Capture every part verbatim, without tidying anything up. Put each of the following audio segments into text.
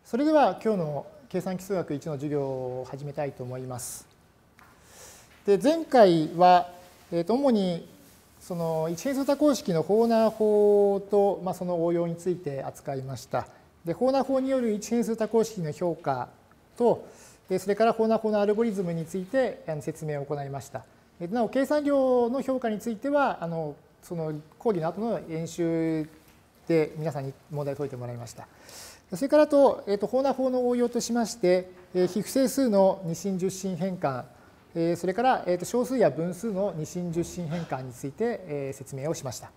それでは今日の計算基数学いちの授業を始めたいと思います。で前回は、えー、と主にその一変数多項式のホーナー法と、まあ、その応用について扱いました。でホーナー法による一変数多項式の評価と、それからホーナー法のアルゴリズムについて説明を行いました。なお計算量の評価についてはあのその講義の後の演習で皆さんに問題を解いてもらいました。それからと、えー、とホーナー法の応用としまして、非不整数の二進十進変換、それから、えー、と小数や分数の二進十進変換について、えー、説明をしました。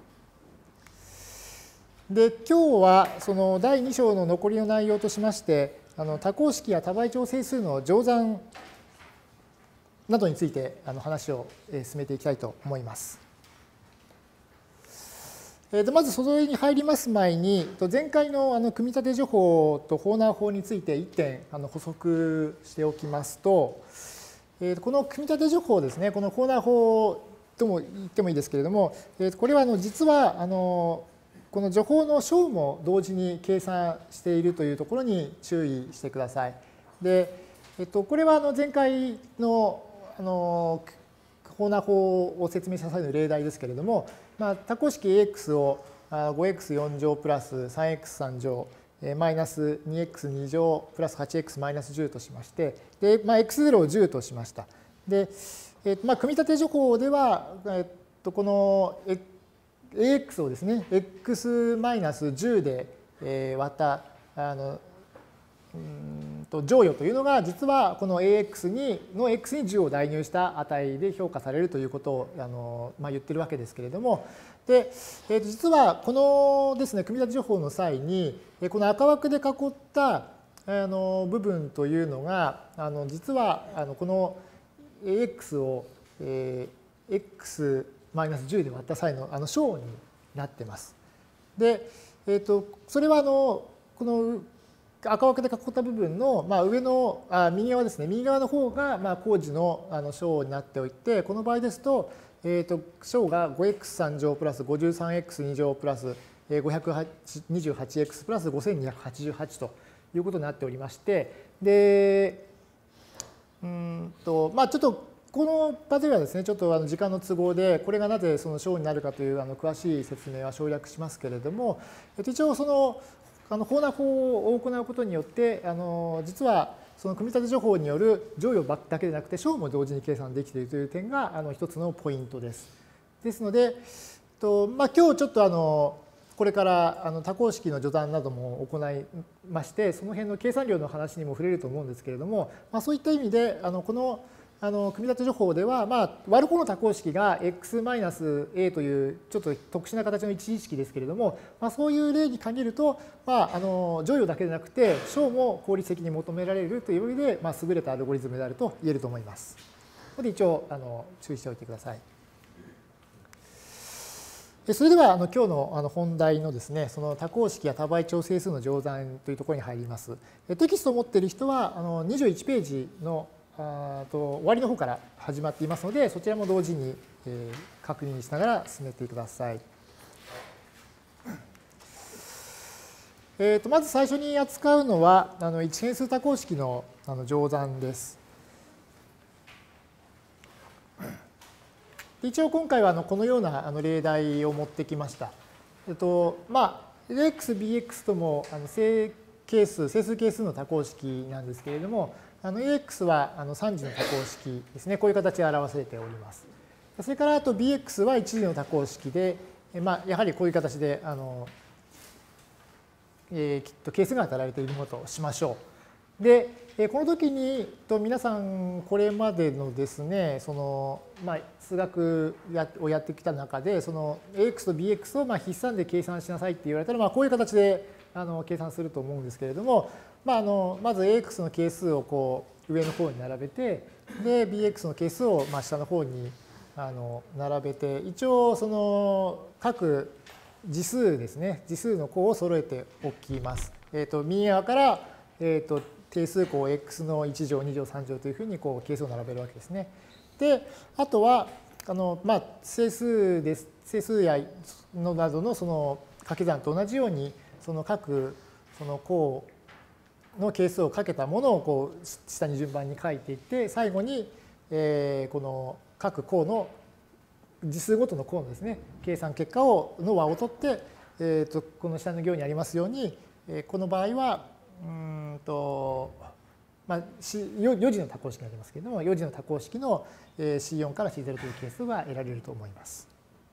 で今日はそのだいに章の残りの内容としまして、あの多項式や多倍調整数の乗算などについてあの話を進めていきたいと思います。まずそれに入ります前に、前回のあの組み立て除法とホーナー法についていってんあの補足しておきますと、この組み立て除法ですね、このホーナー法とも言ってもいいですけれども、これはあの実はあのこの除法の小も同時に計算しているというところに注意してください。で、えっと、これはあの前回のあのホーナー法を説明した際の例題ですけれども、まあ、多項式 エーエックス を ごエックスよん 乗プラス さんエックスさん 乗マイナス にエックスに 乗プラス はちエックスマイナスじゅうとしまして、で、まあ、エックスゼロ をじゅうとしました。で、えっとまあ、組み立て除法では、えっと、この エーエックス をですね、エックスマイナスじゅう で割ったあのうんと乗与というのが実はこの エーエックス にの X にじゅうを代入した値で評価されるということをあの、まあ、言ってるわけですけれども、で、えー、と実はこのですね組み立て除法の際にこの赤枠で囲ったあの部分というのがあの実はあのこの エーエックス を、えー、エックスマイナスじゅう で割った際のあの小になってます。で、えー、とそれはあのこの赤枠で囲った部分の、まあ、上のあ右側ですね、右側の方がまあ工事のあの小になっておいて、この場合ですと、えー、と小が ごエックスさん 乗プラス ごじゅうさんエックスに 乗プラス ごひゃくにじゅうはちエックス プラス ごせんにひゃくはちじゅうはちということになっておりまして、で、うんと、まあちょっとこの場ではですね、ちょっとあの時間の都合で、これがなぜその小になるかというあの詳しい説明は省略しますけれども、一応そのあのホーナー法を行うことによって、あの実はその組み立て除法による乗与だけでなくて小も同時に計算できているという点があの一つのポイントです。ですので、とまあ、今日ちょっとあのこれからあの多項式の序断なども行いまして、その辺の計算量の話にも触れると思うんですけれども、まあ、そういった意味であのこのあの組み立て除法では、まあ、割る方の多項式が エックスマイナスエー というちょっと特殊な形の一次式ですけれども、まあ、そういう例に限ると、まあ、あの乗与だけでなくて小も効率的に求められるという意味で、まあ、優れたアルゴリズムであると言えると思います。ここで一応あの注意しておいてください。それではあの今日のあの本題のですね、その多項式や多倍調整数の乗算というところに入ります。テキストを持っている人はあのにじゅういちページのあと終わりの方から始まっていますので、そちらも同時に確認しながら進めてください。えー、とまず最初に扱うのはあの一変数多項式のあの乗算です。一応今回はあのこのようなあの例題を持ってきました。えっとまあ、エーエックス、ビーエックス ともあの整係数、整数係数の多項式なんですけれども、あの エーエックス はあのさん次の多項式ですね。こういう形で表されております。それからあと ビーエックス はいち次の多項式で、まあ、やはりこういう形であの、えー、きっと係数が与えられているものとしましょう。で、この時にと皆さんこれまでのですね、そのまあ、数学をやってきた中で、その エーエックス と ビーエックス をまあ筆算で計算しなさいって言われたら、まあ、こういう形であの計算すると思うんですけれども、まあ、あのまず エーエックス の係数をこう上の方に並べて、で ビーエックス の係数をまあ下の方にあの並べて、一応その各次数ですね、次数の項を揃えておきます。えっと右側から、えっと定数項 x のいち乗、に乗、さん乗というふうにこう係数を並べるわけですね。で、あとはあのまあ整数です、整数やのなどのその掛け算と同じようにその各その項の係数をかけたものをこう下に順番に書いていって、最後にこの各項の次数ごとの項のですね、計算結果をの和を取って、えー、とこの下の行にありますように、この場合はうんと、まあ、よ次の多項式になりますけれども、よ次の多項式の シーよん から シーゼロ という係数が得られると思います。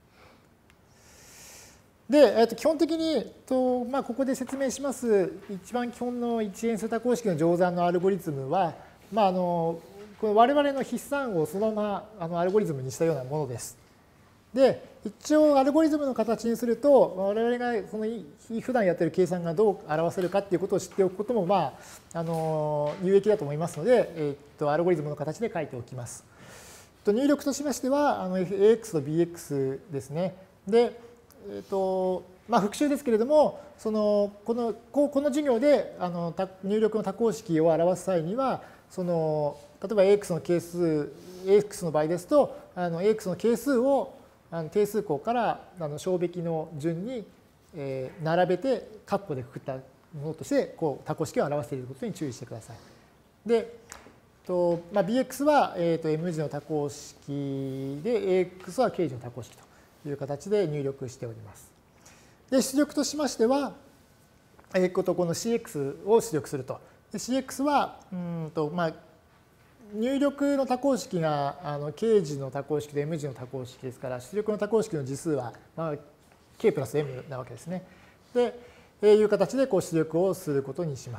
で、えー、と基本的にと、まあ、ここで説明します一番基本の一変数多項式の乗算のアルゴリズムは、まあ、あのこれ我々の筆算をそのままあのアルゴリズムにしたようなものです。で、一応アルゴリズムの形にすると、我々がその普段やっている計算がどう表せるかっていうことを知っておくことも、まあ、あの有益だと思いますので、えっと、アルゴリズムの形で書いておきます。入力としましては、あの エーエックス と ビーエックス ですね。で、えっと、まあ、復習ですけれども、そのこのこの授業であの入力の多項式を表す際には、その例えば エーエックス の係数、エーエックス の場合ですと、あの エーエックス の係数をあの定数項からあの小べきの順に、えー、並べて括弧でくくったものとしてこう多項式を表していることに注意してください。で、とまあ、ビーエックス は、えー、と M 字の多項式で エーエックス は K 字の多項式という形で入力しております。で、出力としましては、えー、ことこの シーエックス を出力すると。で シーエックス はうんと、まあ、入力の多項式があの K 字の多項式と M 字の多項式ですから、出力の多項式の次数は、まあ、K プラス M なわけですね。で、えー、いう形でこう出力をすることにします。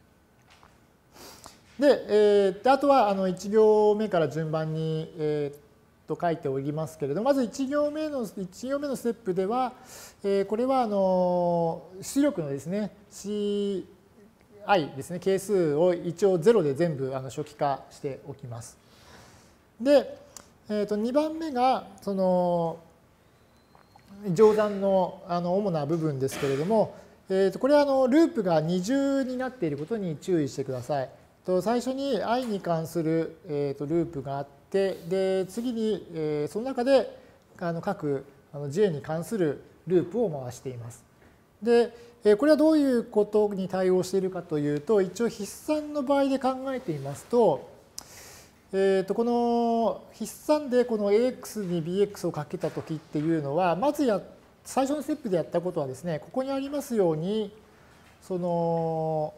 で、えー、あとはあのいち行目から順番に、えー、と書いておりますけれども、まずいち行目のいち行目のステップでは、えー、これはあの出力のですね C i ですね、係数を一応ゼロで全部あの初期化しておきます。で、えー、とにばんめがその乗算のあの主な部分ですけれども、えー、とこれはあのループが二重になっていることに注意してください。と最初に i に関する、えー、とループがあって、で次に、えー、その中であの各あの j に関するループを回しています。で、これはどういうことに対応しているかというと、一応筆算の場合で考えていますと、えー、とこの筆算でこの エーエックス に ビーエックス をかけたときっていうのは、まずや最初のステップでやったことはですね、ここにありますように、その、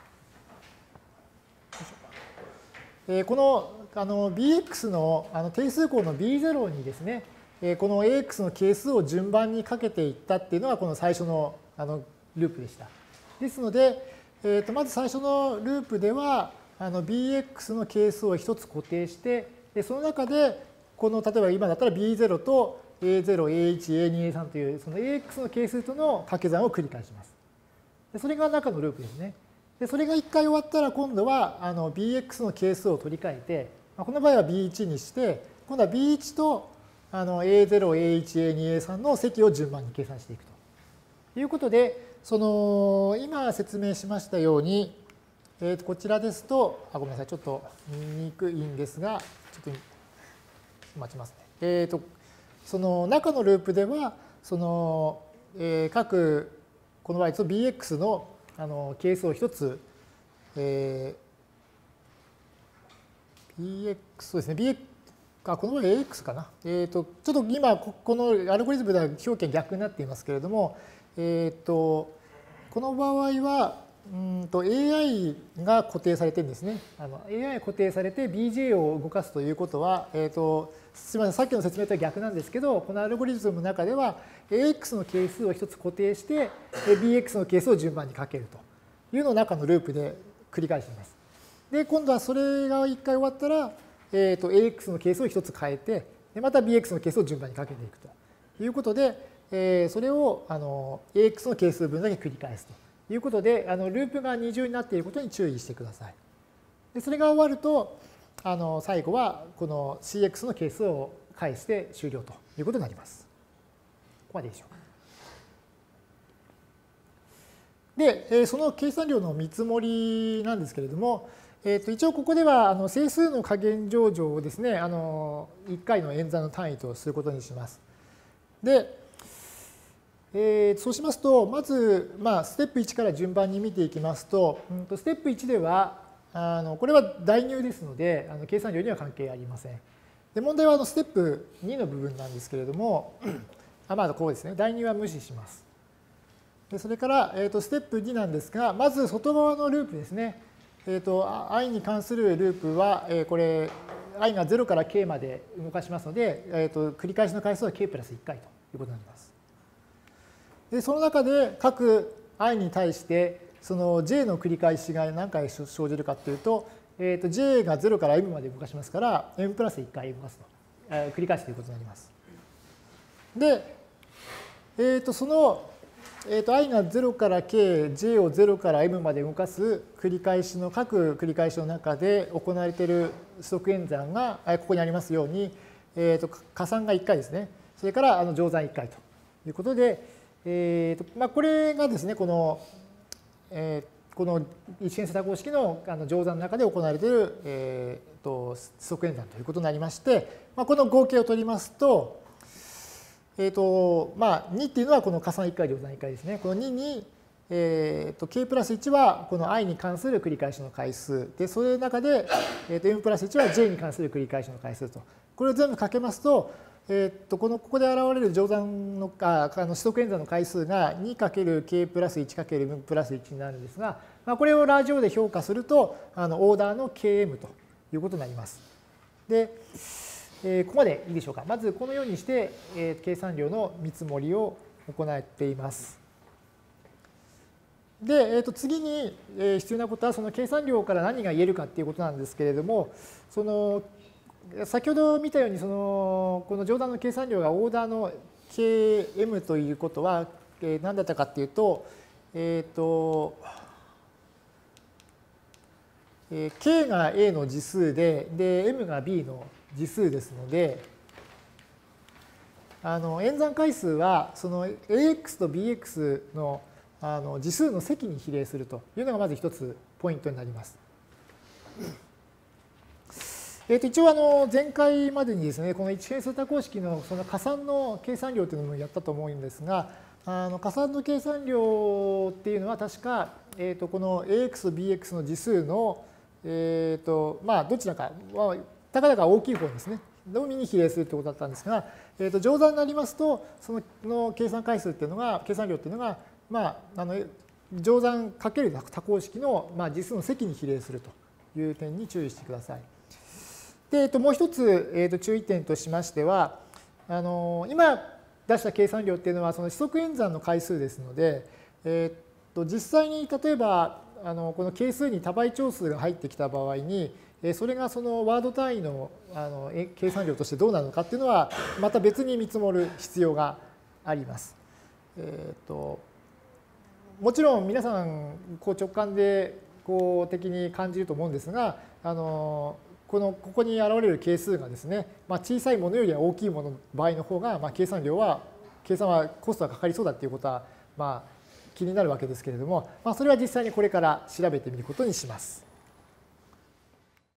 えー、このあの ビーエックス のあの定数項の ビーゼロ にですね、この エーエックス の係数を順番にかけていったっていうのがこの最初のあのループでした。ですので、えー、とまず最初のループではあの ビーエックス の係数を一つ固定して、でその中でこの例えば今だったら ビーゼロ と エーゼロ、エーワン、エーツー、エースリー というその エーエックス の係数との掛け算を繰り返します。でそれが中のループですね。でそれがいっかい終わったら今度はあの ビーエックス の係数を取り替えて、この場合は ビーワン にして、今度は ビーワン とあの エーゼロ、エーワン、エーツー、エースリー の積を順番に計算していくということで、その今説明しましたように、えー、とこちらですと、あ、ごめんなさい、ちょっと見にくいんですが、ちょっと待ちますね。えー、とその中のループでは、その、えー、各この場合と ビーエックス のあの係数を一つ、えー、ビーエックス そうですね、ビーエックスあこの場合 エーエックス かな。えー、とちょっと今、このアルゴリズムでは表記逆になっていますけれども、えー、とこの場合はうんと エーアイ が固定されてるんですね。あの エーアイ が固定されて ビージェー を動かすということは、えー、とすみません、さっきの説明とは逆なんですけど、このアルゴリズムの中では エーエックス の係数を一つ固定して ビーエックス の係数を順番にかけるというのを中のループで繰り返しています。で、今度はそれがいっかい終わったら、えー、と エーエックス の係数を一つ変えて、でまた ビーエックス の係数を順番にかけていくということで、えー、それをあの エーエックス の係数分だけ繰り返すということで、あのループが二重になっていることに注意してください。でそれが終わると、あの最後はこの シーエックス の係数を返して終了ということになります。ここまでいいでしょうか。で、その計算量の見積もりなんですけれども、えー、と一応ここではあの整数の加減乗除をですね、あのいっかいの演算の単位とすることにします。で、 えー、そうしますと、まず、まあ、ステップいちから順番に見ていきますと、うん、とステップいちでは、あのこれは代入ですので、あの計算量には関係ありません。で問題はあのステップにの部分なんですけれども、あまあ、こうですね、代入は無視します。でそれから、えー、とステップになんですが、まず外側のループですね。えー、と i に関するループは、えー、これ、i がゼロから k まで動かしますので、えー、と繰り返しの回数は k プラスいっかいということになります。でその中で各 i に対してその j の繰り返しが何回生じるかというと、えー、と j がゼロから m まで動かしますから m プラスいっかい動かすと、えー、繰り返すということになります。で、えー、とその、えー、と i がゼロから k、j をゼロから m まで動かす繰り返しの各繰り返しの中で行われている指則演算がここにありますように、えー、と加算がいっかいですね。それからあの乗算いっかいということで、えーとまあ、これがですね、この、えー、この一変数多項式のあの乗算の中で行われている、えー、と指則演算ということになりまして、まあ、この合計を取りますと、えーとまあ、にっていうのはこの加算いっかい、乗算いっかいですね。このにに、えー、と k プラスいちはこの i に関する繰り返しの回数で、それの中で、えー、と m プラスいちは j に関する繰り返しの回数と、これを全部かけますと、えっとこのここで現れる乗算のああの指則演算の回数が にかける k プラス いちかける m プラスいちになるんですが、まあ、これをラージオで評価するとあのオーダーの ケーエム ということになります。で、えー、ここまでいいでしょうか。まずこのようにして、えー、計算量の見積もりを行っています。で、えー、と次に必要なことはその計算量から何が言えるかっていうことなんですけれども、その先ほど見たようにそのこの乗算の計算量がオーダーの ケーエム ということは何だったかっていうと、えっと k が a の次数で、で m が b の次数ですので、あの演算回数はその ax と bx のあの次数の積に比例するというのがまず一つポイントになります。えー、と一応あの前回までにですね、この一変数多項式のその加算の計算量というのもやったと思うんですが、あの加算の計算量っていうのは確か、えー、とこの ax と bx の次数の、えーとまあ、どちらか、まあ、たかだか大きい方ですね、のみに比例するということだったんですが、えー、と乗算になりますと、そのの計算回数っていうのが、計算量っていうのが、まあ、あの乗算かける多項式の、まあ、次数の積に比例するという点に注意してください。で、えっと、もう一つ、えっと、注意点としましては、あの今出した計算量っていうのはその指則演算の回数ですので、えっと、実際に例えばあのこの係数に多倍長数が入ってきた場合に、それがそのワード単位のあの計算量としてどうなるのかっていうのはまた別に見積もる必要があります。えっと、もちろん皆さんこう直感でこう的に感じると思うんですが、あのこのここに現れる係数がですね、まあ、小さいものよりは大きいものの場合の方が、まあ、計算量は計算はコストがかかりそうだっていうことは、まあ、気になるわけですけれども、まあ、それは実際にこれから調べてみることにします。